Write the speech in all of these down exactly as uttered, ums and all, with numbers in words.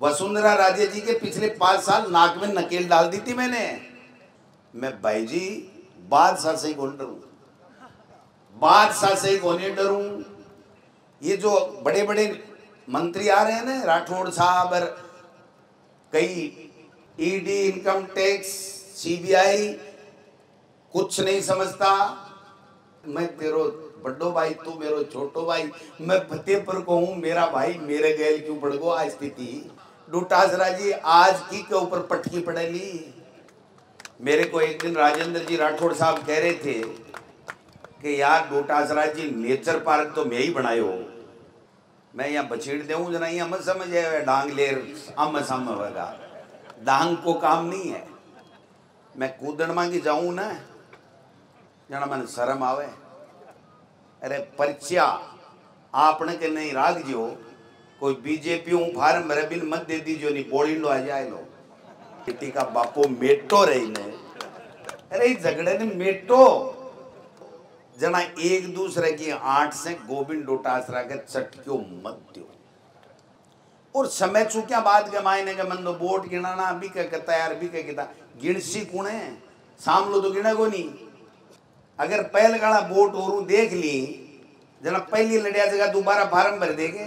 वसुंधरा राजे जी के पिछले पांच साल नाक में नकेल डाल दी थी मैंने। मैं भाई जी बादशाह से ही कौन डरूं, बादशाह से ही कौन डरूं। ये जो बड़े बड़े मंत्री आ रहे हैं ना, राठौड़ साहब और कई ईडी, इनकम टैक्स, सीबीआई, कुछ नहीं समझता। मैं तेरो बड़ो भाई, तू मेरो छोटो भाई। मैं फतेहपुर को हूं, मेरा भाई मेरे गैल क्यों पड़ गो। आज स्थिति डोटासरा जी आज की के ऊपर पटकी पड़ेली। मेरे को एक दिन राजेंद्र जी राठौड़ साहब कह रहे थे कि यार डोटासरा जी नेचर पार्क तो मैं ही बनायो, मैं यहाँ बछेड़ देऊं जना, यहाँ मत समझे डांग लेर आम साम होगा, डांग को काम नहीं है। मैं कूदड़ मांगी जाऊं ना जना मन शर्म आवे। अरे पर्चा आपने के नहीं राख जो, कोई बीजेपी हूँ फार्म भरे बिल मत दे दीजियो, नहीं बोलिंडो आ जाए लो बेटी का बापो मेटो रही ने। अरे झगड़े ने मेटो जना एक दूसरे की आंट से गोविंद डोटासरा के चटक्यो मत दो। और समय चूक्या बात के मायने के मन दो वोट गिनाना अभी क्या कहता यार, अभी क्या कहता गिनसी कौन है साम लो तो गिना को नहीं। अगर पहले गाड़ा वोट और देख ली जना पहली लड़िया जगह दोबारा फार्म भर देगे।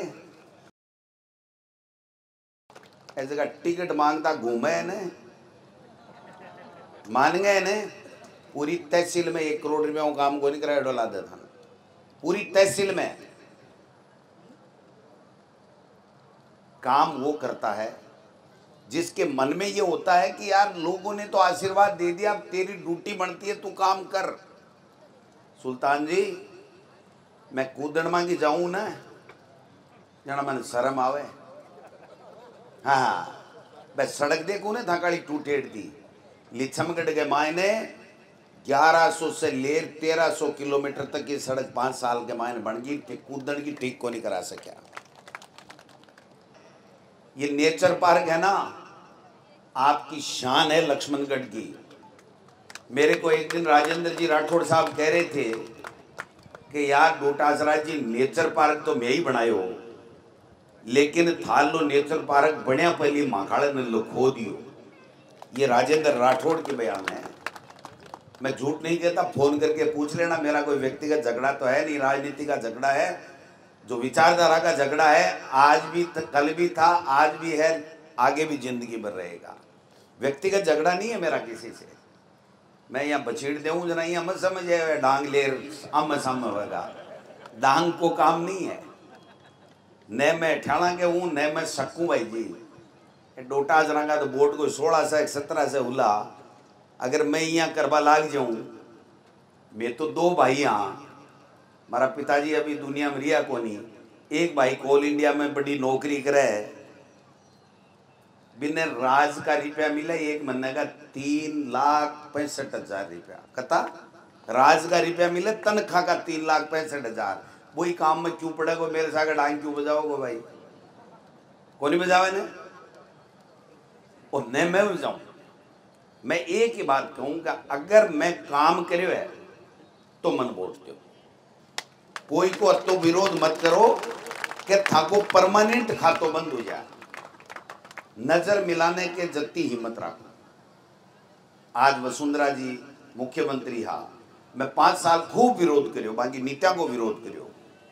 ऐसे जगह टिकट मांगता घूमे है ने, मान गए ने। पूरी तहसील में एक करोड़ रुपया काम को नहीं कराया डोला दे था, पूरी तहसील में काम वो करता है जिसके मन में ये होता है कि यार लोगों ने तो आशीर्वाद दे दिया, अब तेरी ड्यूटी बनती है, तू काम कर। सुल्तान जी मैं कूदड़ मांगी जाऊं ना जना मन शर्म आवे। हाँ बस सड़क देखो ना थाकाड़ी टूटेड़ दी लिछमगढ़ के मायने ग्यारह सौ से लेर तेरह सौ किलोमीटर तक की सड़क पांच साल के मायने बन गई, कूदड़ की ठीक को नहीं करा सका। ये नेचर पार्क है ना, आपकी शान है लक्ष्मणगढ़ की। मेरे को एक दिन राजेंद्र जी राठौड़ साहब कह रहे थे कि यार डोटासरा जी नेचर पार्क तो मैं ही बनायो, लेकिन थालो नेचर पार्क बढ़िया पहली माखाड़े ने लो खो दियो। ये राजेंद्र राठौड़ के बयान है, मैं झूठ नहीं कहता। फोन करके पूछ लेना, मेरा कोई व्यक्तिगत झगड़ा तो है नहीं, राजनीति का झगड़ा है, जो विचारधारा का झगड़ा है। आज भी कल भी था, आज भी है, आगे भी जिंदगी भर रहेगा। व्यक्तिगत झगड़ा नहीं है मेरा किसी से। मैं यहाँ बछेड़ देऊं जना, यहाँ मत समझे डांग लेर आम साम होगा, डांग को काम नहीं है। न मैं ठेला के हूँ न मैं सकूँ भाई जी। डोटासरा का तो बोर्ड को सोलह से सत्रह से हुला, अगर मैं यहाँ करवा लाग जाऊं, मैं तो दो भाई यहाँ, हमारा पिताजी अभी दुनिया में रिया को नहीं, एक भाई कोल इंडिया में बड़ी नौकरी करे, बिना राज का रुपया मिला एक महीने का तीन लाख पैंसठ हजार रुपया कता राज का रुपया मिले, तनख्वाह का तीन लाख पैंसठ हजार। वही काम में क्यों पड़ेगा, मेरे सागर डांग क्यों बजाओगे भाई, कौन नहीं बजावे ने और न मैं बजाऊं। मैं एक ही बात कहूंगा, अगर मैं काम करे है तो मन वोट दो, कोई को तो विरोध मत करो कि थाको परमानेंट खातो बंद हो जाए। नजर मिलाने के जत्ती हिम्मत रखो। आज वसुंधरा जी मुख्यमंत्री हा, मैं पांच साल खूब विरोध करियो, बाकी नीतिया को विरोध करियो,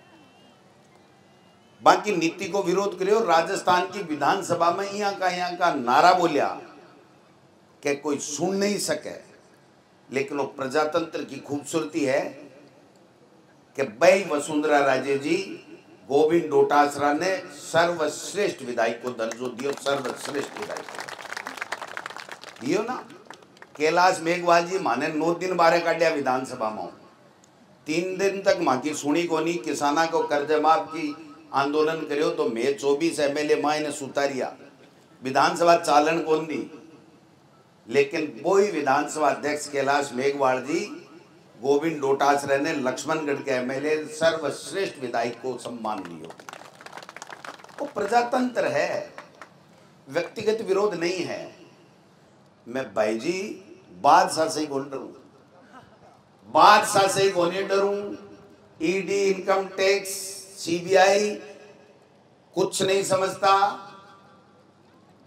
बाकी नीति को विरोध करियो। राजस्थान की विधानसभा में यहाँ का यहाँ का नारा बोलिया कि कोई सुन नहीं सके, लेकिन वो प्रजातंत्र की खूबसूरती है कि भाई वसुंधरा राजे जी गोविंद डोटासरा ने सर्वश्रेष्ठ विधायक को दर्जो दियो, सर्वश्रेष्ठ विधायक दियो ना। कैलाश मेघवाल जी माने नौ दिन बारे काटिया विधानसभा में, तीन दिन तक माँ की सुनी को नहीं, किसाना को कर्ज माफ की आंदोलन करियो तो मैं चौबीस एम एल ए मायने सुतारिया, विधानसभा चालन कौन दी। लेकिन वही विधानसभा अध्यक्ष कैलाश मेघवाल जी गोविंद डोटासरा ने लक्ष्मणगढ़ के एमएलए सर्वश्रेष्ठ विधायक को सम्मान दियो। वो प्रजातंत्र है, व्यक्तिगत विरोध नहीं है। मैं भाई जी बादशाह से ही कौन डरूं, बादशाह से ही कौन डरूं। ईडी, इनकम टैक्स, सीबीआई कुछ नहीं समझता।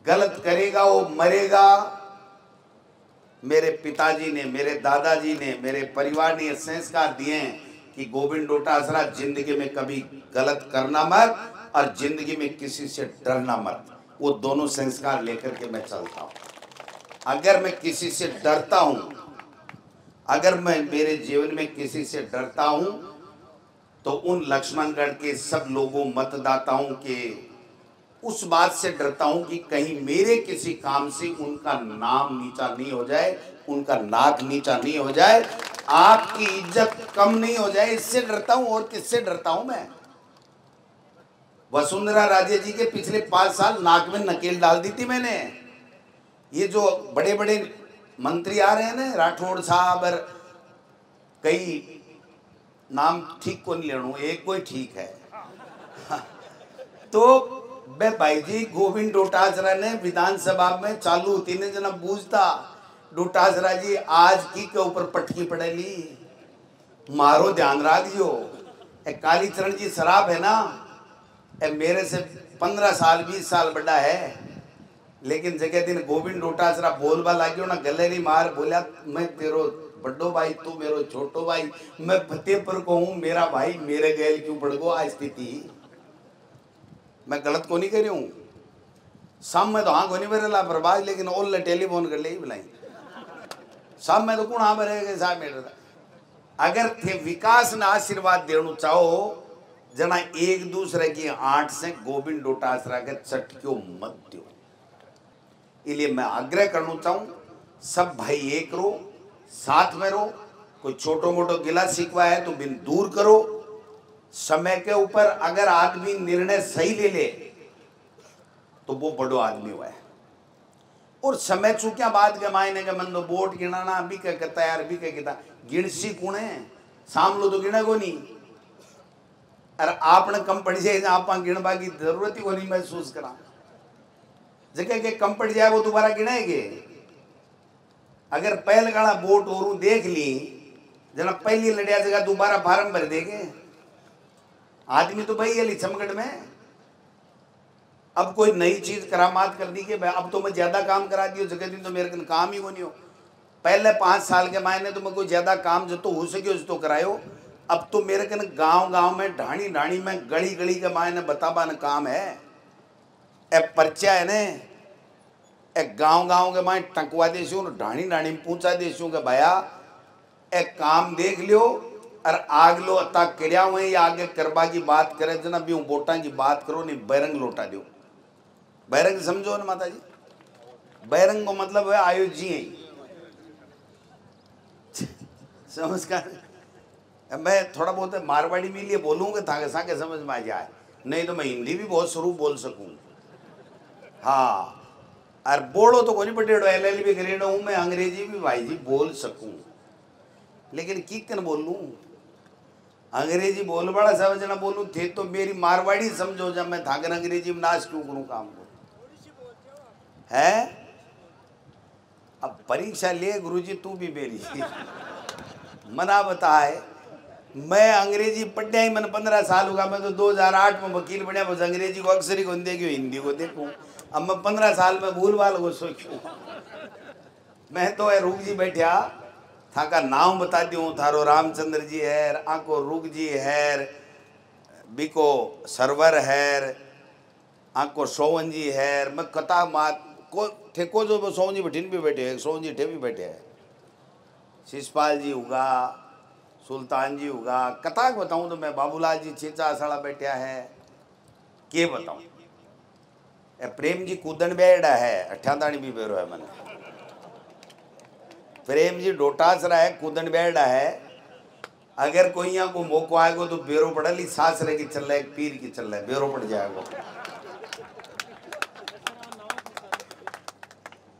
गलत करेगा वो मरेगा। मेरे पिताजी ने, मेरे दादाजी ने, मेरे परिवार ने संस्कार दिए हैं कि गोविंद डोटासरा जिंदगी में कभी गलत करना मत और जिंदगी में किसी से डरना मत। वो दोनों संस्कार लेकर के मैं चलता हूँ। अगर मैं किसी से डरता हूँ, अगर मैं मेरे जीवन में किसी से डरता हूँ तो उन लक्ष्मणगढ़ के सब लोगों मतदाताओं के उस बात से डरता हूँ कि कहीं मेरे किसी काम से उनका नाम नीचा नहीं हो जाए, उनका नाक नीचा नहीं हो जाए, आपकी इज्जत कम नहीं हो जाए, इससे डरता हूँ। और किससे डरता हूँ मैं? वसुंधरा राजे जी के पिछले पांच साल नाक में नकेल डाल दी थी मैंने। ये जो बड़े बड़े मंत्री आ रहे हैं ना, राठौड़ साहब और कई नाम ठीक को नहीं लेना, एक कोई ठीक है। तो मैं भाई जी गोविंद डोटासरा ने विधानसभा में चालू होती ने जना बूझता, डोटासरा जी आज की के ऊपर पटकी पड़ेली, मारो ध्यान रख दियो। कालीचरण जी शराब है ना, ए मेरे से पंद्रह साल बीस साल बड़ा है, लेकिन जगह दिन गोविंद डोटासरा बोलबा लाग्यो ना, गलेरी मार बोलिया मैं तेरो बड़ो भाई, तू मेरो छोटो भाई, मैं फतेहपुर को हूँ, मेरा भाई मेरे गैल क्यों पड़ गो। आज स्थिति मैं गलत को नहीं कर रही हूँ। शाम में तो हाँ को नहीं बरेला बर्बाद, लेकिन ओल टेलीफोन कर ले बुलाई शाम में तो कौन हाँ बरेगा साहब मेरे। अगर थे विकास ने आशीर्वाद देना चाहो जना एक दूसरे की आंट से गोविंद डोटासरा के चटक्यो मत दो। इसलिए मैं आग्रह करना चाहूँ सब भाई एक रो, साथ में रो। कोई छोटो मोटो गिला शिकवा है तो बिन दूर करो। समय के ऊपर अगर आदमी निर्णय सही ले ले तो वो बड़ो आदमी हुआ है। और समय चूक्या बाद के मायने के मन तो वोट गिनाना अभी क्या कहता यार, अभी क्या कहता गिनसी कौन है, साम लो तो गिने को नहीं। अरे आपने कम पड़ जाए आप गिनवा की जरूरत ही को नहीं महसूस करा। जगह के कम पड़ जाए वो दोबारा गिनाएंगे। अगर पहले गाड़ा वोट और देख ली जना पहली लड़िया जगह दोबारा फार्म भर देंगे आदमी तो भाई ये चमगढ़ में। अब कोई नई चीज करामात कर दी कि अब तो मैं ज्यादा काम करा दियो, जगह दिन तो मेरे कन काम ही वो नहीं हो। पहले पांच साल के मायने तो मैं कोई ज्यादा काम जो तो हो सके उस तो करायो। अब तो मेरे कन गांव गांव में ढाणी ढाणी में गली गली के मायने बताबा न काम है। ए पर्चा है ने ए गांव गांव के मायने टंकवा देशू ढाणी ढाणी में पूछा देशू के भैया ए काम देख लियो और आग लो तक किड़िया हुए या आगे करबा की बात करे जना भी वोटा की बात करो नहीं बैरंग लौटा दो। बैरंग समझो ना माता जी, बैरंग को मतलब है आयोजी समझ का। मैं थोड़ा बहुत मारवाड़ी में लिए बोलूँगा ताकि साके समझ में आ जाए, नहीं तो मैं हिंदी भी बहुत स्वरूप बोल सकूँ। हाँ और बोलो तो कोई पटेड़ो एल एल बी करेडो हूँ मैं, अंग्रेजी भी भाई जी बोल सकूँ, लेकिन किकन बोल लूँ अंग्रेजी बोल बड़ा समझना बोलूँ थे तो मेरी मारवाड़ी समझो जब मैं थाकर अंग्रेजी में नाश क्यों करूँ काम को है। अब परीक्षा ले गुरुजी तू भी मेरी मना बताए। मैं अंग्रेजी पढ़िया ही मन पंद्रह साल होगा, मैं तो दो हजार आठ में वकील बनया, बस अंग्रेजी को अक्सर ही को देखियो हिंदी को देखूँ। अब मैं पंद्रह साल में भूल भाल को सोचूँ। मैं तो है रूप जी बैठा था का नाम बता दूँ, थारो रामचंद्र जी है, आको रुग जी है, बिको सरवर है, आको सोवन जी है। मैं कथा मात को ठेको जो सोवन जी बठिन भी बैठे हैं, सोवन जी ठे भी बैठे हैं, शिषपाल जी होगा, सुल्तान जी होगा। कथा बताऊँ तो मैं बाबूलाल जी चेचा सड़ा बैठा है, के बताऊँ। प्रेम जी कूदन बेड़ा है, अठादाणी भी बेरो है मैंने। प्रेम जी डोटासरा है, कूदन बेड़ा है। अगर कोई यहाँ को मौको आएगा तो बेरो पड़ा ली सास रहे की चल रहा है, पीर की चल रहा है, बेरो पड़ जाएगा।